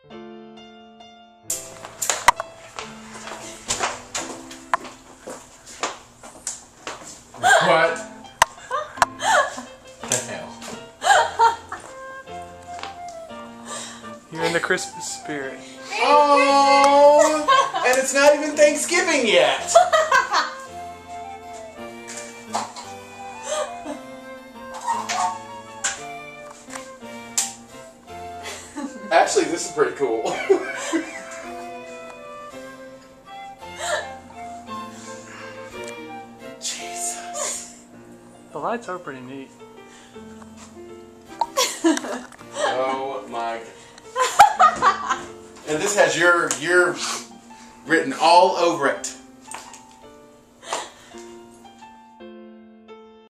What the hell? You're in the Christmas spirit. Oh, and it's not even Thanksgiving yet. Actually, this is pretty cool. Jesus. The lights are pretty neat. Oh my. And this has your written all over it.